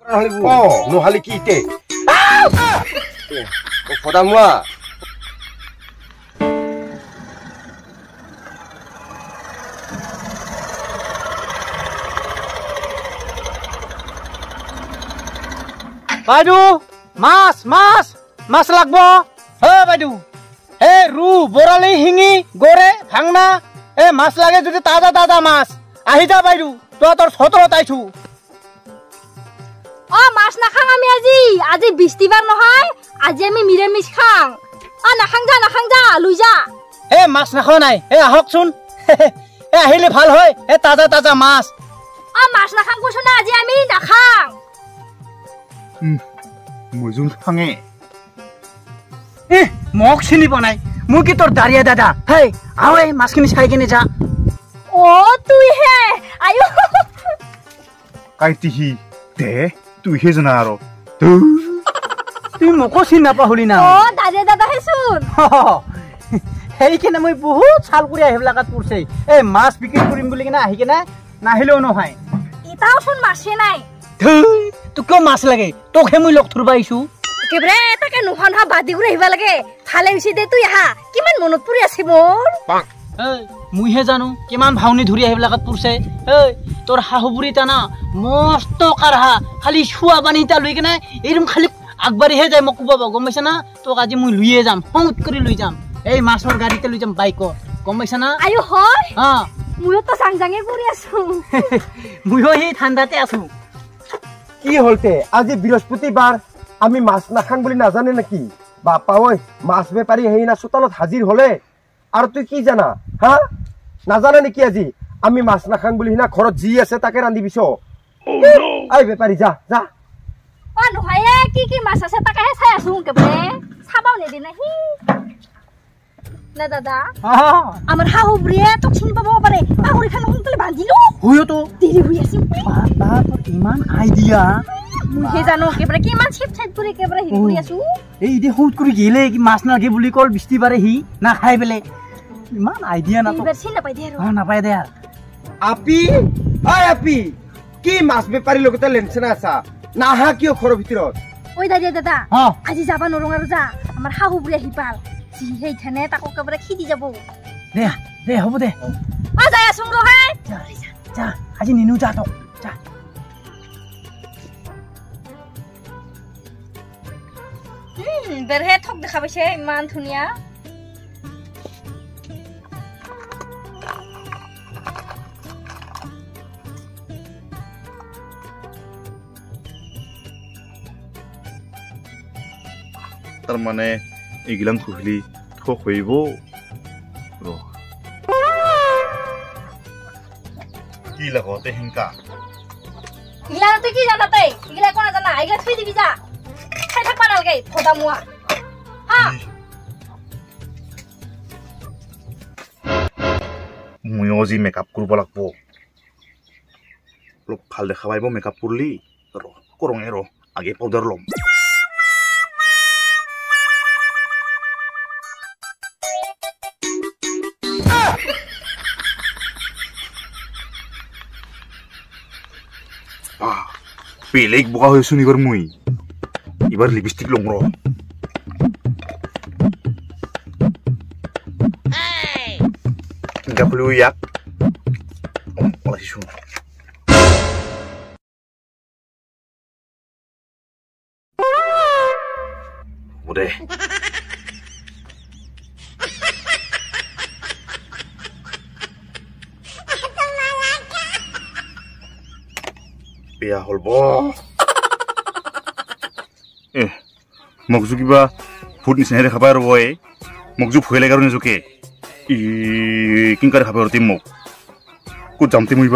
নহ'লে কি ইতে ফদামোৱা বাইদেউ মাছ মাছ মাছ লাগব হে বাইদেউ হে রু বৰালি শিঙি গৰে ভাংনা এ মাছ লাগে যদি তাজা তাজা মাছ আহি যা বাইদেউ তোৰ 17 তাইছো অ মাছ নাখাং আমি আজি বৃষ্টিবাৰ নহয় আজি আমি মিৰামিষ খাং অ নাখাং যা লৈ যা এ মাছ নাখাও নাই এ আহকচোন এ আহিলে ভাল হয় এ তাজা তাজা মাছ অ মাছ নাখাং কৈছো না আজি আমি নাখাং মজুল খাঙে এ মোক চিনি পোৱা নাই মোৰ কি তোৰ দাৰিয়া দাদা হে আও এই মাছখিনি খাই কিনে যা অ তুই হে আয়ো কাইতিহি দে তুই হে জানা আৰু তুই মোকো চিনি নাপাহলি না অ দাৰিয়া দাদা হেচোন সেইকাৰণে মই বহুত চাল কৰি আহিবলাকাত পৰছে এই মাছ বিক্ৰী কৰিম বুলি কিনে আহি কিনে নাহিলেও নহয় ইটাওচোন মাছে নাই তোক কিয় মাছ লাগে তোকহে মই লগ ধৰিব আহিছো কেবৰে তাকে নোহন হা বাদি কৰি আহিব লাগে ভালে হৈছে দে তুই আহা কিমান মনত পৰি আছে মোৰ মুইহে জানো কিমান ভাওনি ধৰি আহিবলাকাত পৰছে তোৰ শাহুবুৰী টানা মস্ত কাৰহা খালি চুৱা বানি তা লৈ কিনে এইরকম খালি আগবাঢ়িহে যায় মোক ক'ব গম পাইছা না তোক আজি মই লুইয়ে যাম সংত কৰি লৈ যাম এই মাছৰ গাড়ীতে লৈ যাম বাইকত গম পাইছা না আয়ো হয় হা মইও তো সাংজাঙে কৰি আছো মইও এই ঠাণ্ডাতে আছো কি হলতে আজি বৃহস্পতিবাৰ আমি মাছ নাখাং বুলি নাজানে নেকি বাপা ঐ মাছ বেপাৰী হেইনা চোতালত হাজিৰ হলে আৰু তুই কি জানা হা নাজানে নেকি আজি আমি মাছ নাখাং বুলি হিনা ঘৰত যি আছে তাকে ৰান্ধিবিছ আই বেপাৰী যা যা অ নহয় কি মাছ আছে তাকেহে চাই আছো কেবৰে চাবাও নেদি নাহি না দাদা আমার শাহুবুৰীয়ে তোক চিনি পাব পাৰে পাহৰি খান সোনকালে বান্ধিলো হয়তো দেৰি হৈ আছে বাবা তোৰ ইমান আইডিয়া মুহে জানো কেবৰে কিমান চিপ চাইড কৰি কেবৰে হি কৰি আছো এই দে হুট কৰি গেলে কি মাছ নাগে বুলি কল বৃষ্টিবাৰে হি না খাই বেলে ইমান আইডিয়া না তো চিনি নাপাই দে আৰু নাপাই দে আপি আই আপি কি মাছ বেপাৰী লগতে লেনচনা আছা নাহা কিয় ঘৰৰ ভিতৰত ঐ দাদা আজি যাবা নৰং আৰু যা আমাৰ শাহুবুৰী আহি পাল সেইখানে তাকো কেবৰে খিদি যাব দে দে হ'ব দে অ যাই আছো হে যা আজি নিনু যা তো যা বেৰহে ঠক দেখা পাইছে ইমান ধুনীয়া তাৰ মানে এইগিলান কহিলি ঠক হইব কি লাগতে হেংকা ইলা তুই কি জানা তাই ইলা কোন জানা আইগা থই দিবি যা খাই থাক পানালগে ফদামুয়া হা মই আজি মেকআপ কৰিব লাগব অলপ ভাল দেখা পাইব মেকআপ করলি করং এর আগে পাউডার লম বেলেগ বগা হয়েছো এবার মুই এবার লিপস্টিক লং খুলি ইয়াক ওলাইছো দে বেয়া হল মগজু কিবা ফুট নিচিনাই দেখা পাই ৰব মগজু ভয় লাগে আৰু নিজকে কিংকা দেখা পাই ৰতিম মোক ক'ত যামতে মই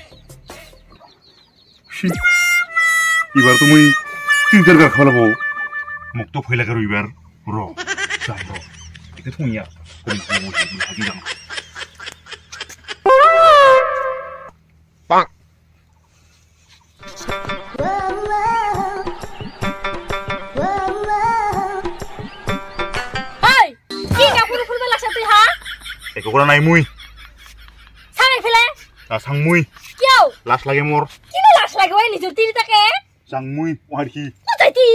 এইবাৰতো মই কিংকাৰ গাৰ খাব লাগব মোকতো ভয় লাগে আৰু এইবাৰ যাম এতিয়া থৈ যাম একো নাই মুই চাই ফেলে সাং মুই কিয় লাজ লাগে মোর কিনে লাজ লাগে ওই নিজর তিরি তাকে যাং মই ওহাৰ কি যাইতি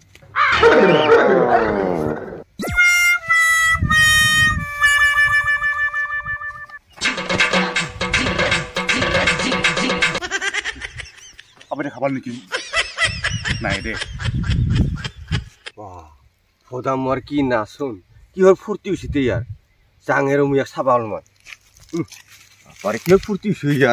আপুনি খাবাৰ নেকি নাই দে ফদাম আর কি না শুন কি হল ফুর্তি হইছে ইয়ার জাঙের মুই এক সাবাল মান আরে কি ফুর্তি হইছে ইয়ার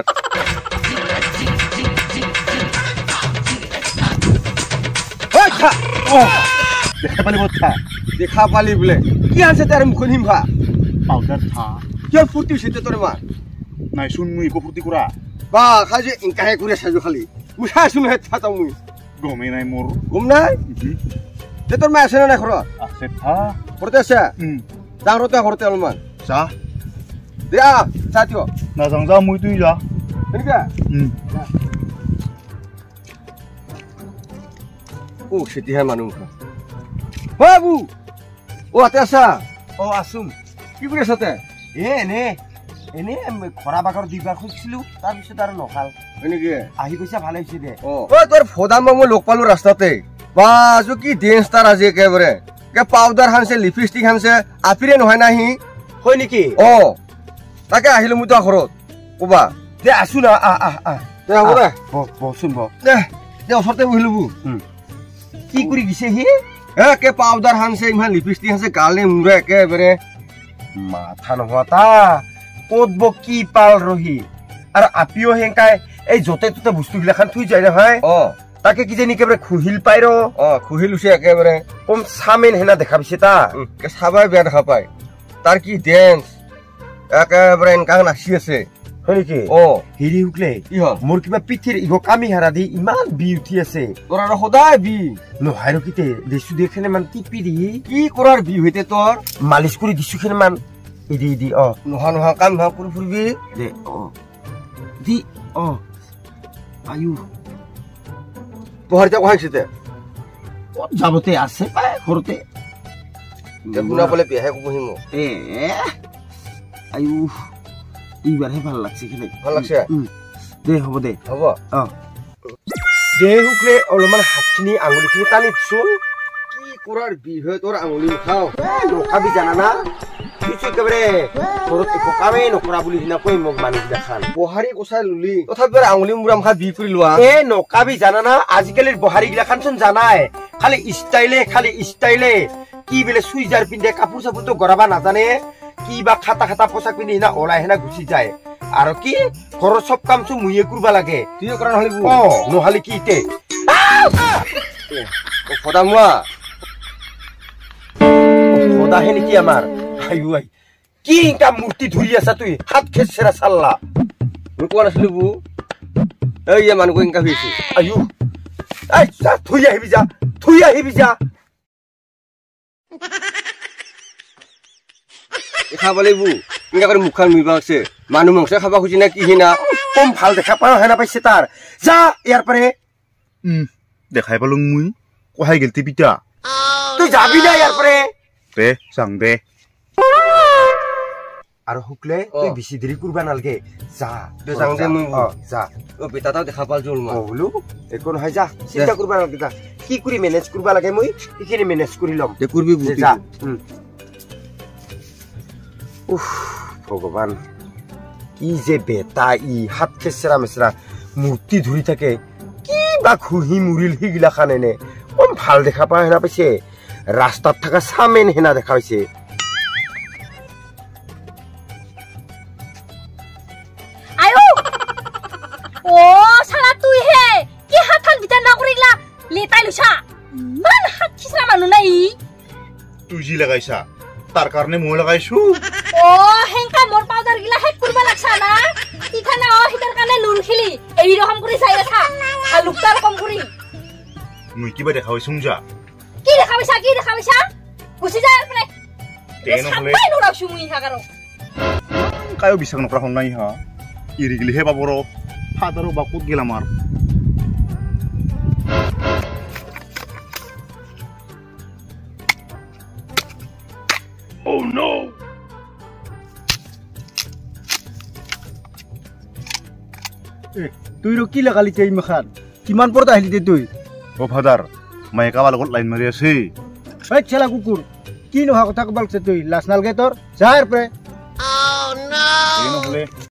দেখা পালি কথা দেখা পালি বলে কি আছে তার মুখ নিমা পাউডার থা কি ফুর্তি হইছে তোর মা নাই শুন মুই একো ফুৰ্তি কৰা বা খাজে ইনকাহে করে সাজু খালি মুখা শুনে থাতা মুই গমেই নাই মোৰ ঘুম নাই যে তোর মা আছে না ঘরত আছে থা ঘরতে আছে যাওঁতে ঘরতে অলমান যা দিয়া চাতিও নাযাওঁ যা মই তুই যা এনেকা ও সেটি হ্যাঁ মানুষ বাবু ও হাতে আসা ও আসুম কি করে সাথে এনে এনে খরা বাগর দিবার খুঁজছিলো তাৰপিছত আৰু নখাল এনেকে আহি পইচা ভালে হইছে দে ও তোর ফদাম মই লোক পালো রাস্তাতে বাজু কি ডেন্স তার আজি একেবারে কে পাউডার হানছে লিপস্টিক হানছে আপিরে নহয় নাহি হয় নেকি ও তাকে আহিলো মই তো ঘৰত কবা দে আসু না দে হ'ব দে বসুন দে দে ওচৰতে বহিলো কি কৰি গিছে হি কে পাউডার হানছে ইমান লিপস্টিক হানছে গালে মুৰে একেবাৰে মাথা নহতা ক'তব কি পাল ৰহি আৰু আপিও হেংকাই এই যতে ততে বস্তুগিলাখান থৈ যায় নহয় তাকে কিজানি একেবাৰে খুহিল পাই ৰ খুহিল উছে একেবাৰে কম চামেন হেনা দেখা পাইছে তা চাবাই বেয়া দেখা পায় তাৰ কি ডেন্স একেবাৰে এনেকা নাচি আছে হয় নেকি হেৰি শুকলে কি হ'ল মোৰ কিবা পিঠিৰ ইগ কামি হাৰা দি ইমান বি উঠি আছে তোৰ আৰু সদায় বি নহয় ৰকিতে দেচু দেখেনে মান টিপি দি কি কৰাৰ বি হইতে তোৰ মালিচ কৰি দিছো খেনে মান ইদি ইদি নোহা নোহা কাম নোহা কৰি ফুৰিবি দে দি আয়ু পহাৰতে কহাইছে ক'ত যাবতে আছে পাই ঘৰতে শুনা বোলে বিয়াহে কবহি মোক আয়ু এইবাৰহে ভাল লাগছে খেলে ভাল লাগছে দে হ'ব দে হ'ব দে শুকলে অলপমান হাতখিনি আঙুলিখিনি টানি দিছোন কি কৰাৰ বিষ হয় তোৰ আঙুলি খাওঁ নখাবি জানা না কিছু একেবাৰে ঘৰত একো কামেই নকৰা বুলি সিনা কৈ মোক মানুহবিলাক খান বহাৰী কচাই ললি তথাপি আঙুলি মুৰাম খা বি কৰি লোৱা নকাবি জানা না আজিকালিৰ বহাৰী গিলাখান চোন জানাই খালি ষ্টাইলে কি বোলে চুইজাৰ পিন্ধে কাপোৰ চাপোৰটো গৰাবা নাজানে কি বা খাটা খাটা পোচাক পিন্ধি সিনা ওলাই হেনা গুচি যায় আৰু কি ঘৰৰ চব কাম চোন মুয়ে কৰিব লাগে তুই কৰা নহলে নহলে কি ইতে ফদামুৱা ফদাহে নেকি আমাৰ আয়ু আই কি ইনকা মূৰ্তি ধৰি আছা তুই হাত খেচেৰা চাল্লা মই কোৱা নাছিলো বু এই মানুহ ইনকা হৈছে আয়ু এই যা থৈ আহিবি যা খাব লাগিব ইনকা কৰি মুখখন মুইবা আছে মানুহ মাংস খাবা খুজি না কি হিনা কম ভাল দেখা পাওঁ হেনা পাইছে তাৰ যা ইয়াৰ পাৰে দেখাই পালো মই কহাই গেলতি পিতা তুই যাবি না ইয়াৰ পাৰে দে যাং দে আৰু শুকলে তুই বেছি দেৰি কৰবা নালগে যা যাং দে মই যা বেটাটাও দেখা পাল জল মই বোলো একো নহয় যা চিন্তা কৰবা নালগে যা কি কৰি মেনেজ কৰবা লাগে মই সেইখিনি মেনেজ কৰি ল'ম দে কৰবি যা উফ ভগৱান কি যে বেটা ই হাত খেচেৰা মেচেৰা মূৰ্তি ধৰি থাকে কি বা ঘুহি মুৰিল সিগিলাখান এনে কম ভাল দেখা পাওঁ হেনা পাইছে ৰাস্তাত থকা চামেন হেনা দেখা পাইছে তুই যি লাগাইছা তাৰ কাৰণে মই লাগাইছো হেংকা মোর পাউডার গিলা হেক করবা লাগছা না ইখানে হিতার কানে লুন খিলি এই রকম করে চাই আছা আর লুকটা রকম করি মই কিবা দেখা হইছুং যা কি দেখা পাইছা গুছি যায় আপনি সাবাই নড়াও সুমুই হাগারো কায়ো বিশ্বাস নকৰা হন নাই হা ইৰি গিলিহে পাবৰ ফাদাৰো বাকুত গেল আমাৰ Oh no! তুই কি লাগালি এই মাখান কিমান পৰত আহিলি তুই ও ফাদার মায়ে কাবার লগত লাইন মারি আছে ওই ছেলা কুকুর কি নোহা কথা কবালছে তুই লাশ নালগে তোর যার পরে এই নহলে